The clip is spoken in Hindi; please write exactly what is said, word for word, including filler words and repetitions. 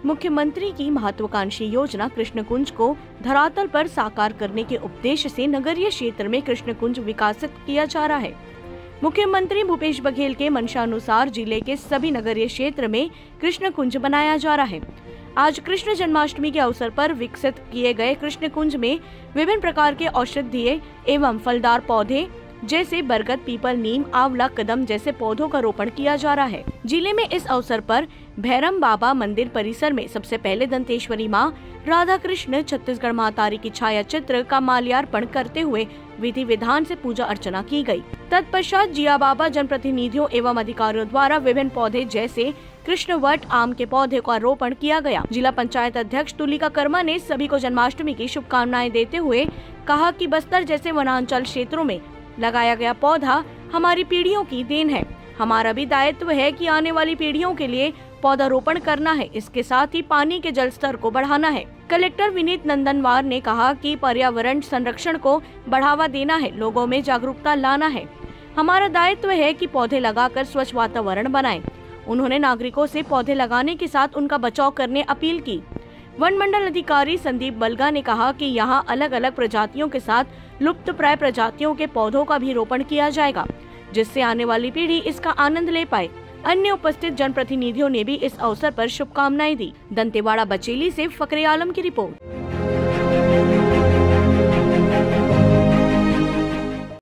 मुख्यमंत्री की महत्वाकांक्षी योजना कृष्ण कुंज को धरातल पर साकार करने के उद्देश्य से नगरीय क्षेत्र में कृष्ण कुंज विकसित किया जा रहा है। मुख्यमंत्री भूपेश बघेल के मंशानुसार जिले के सभी नगरीय क्षेत्र में कृष्ण कुंज बनाया जा रहा है। आज कृष्ण जन्माष्टमी के अवसर पर विकसित किए गए कृष्ण कुंज में विभिन्न प्रकार के औषधीय एवं फलदार पौधे जैसे बरगद, पीपल, नीम, आंवला, कदम जैसे पौधों का रोपण किया जा रहा है। जिले में इस अवसर पर भैरम बाबा मंदिर परिसर में सबसे पहले दंतेश्वरी माँ राधा कृष्ण छत्तीसगढ़ महातारी की छाया चित्र का माल्यार्पण करते हुए विधि विधान से पूजा अर्चना की गई। तत्पश्चात जिया बाबा जनप्रतिनिधियों एवं अधिकारियों द्वारा विभिन्न पौधे जैसे कृष्णवट, आम के पौधे का रोपण किया गया। जिला पंचायत अध्यक्ष तुलिका कर्मा ने सभी को जन्माष्टमी की शुभकामनाएं देते हुए कहा कि बस्तर जैसे वनांचल क्षेत्रों में लगाया गया पौधा हमारी पीढ़ियों की देन है। हमारा भी दायित्व है कि आने वाली पीढ़ियों के लिए पौधारोपण करना है। इसके साथ ही पानी के जल स्तर को बढ़ाना है। कलेक्टर विनीत नंदनवार ने कहा कि पर्यावरण संरक्षण को बढ़ावा देना है, लोगों में जागरूकता लाना है। हमारा दायित्व है कि पौधे लगाकर स्वच्छ वातावरण बनाएं। उन्होंने नागरिकों से पौधे लगाने के साथ उनका बचाव करने अपील की। वन मंडल अधिकारी संदीप बलगा ने कहा कि यहाँ अलग अलग प्रजातियों के साथ लुप्त प्राय प्रजातियों के पौधों का भी रोपण किया जाएगा, जिससे आने वाली पीढ़ी इसका आनंद ले पाए। अन्य उपस्थित जनप्रतिनिधियों ने भी इस अवसर पर शुभकामनाएं दी। दंतेवाड़ा बचेली से फकरे आलम की रिपोर्ट।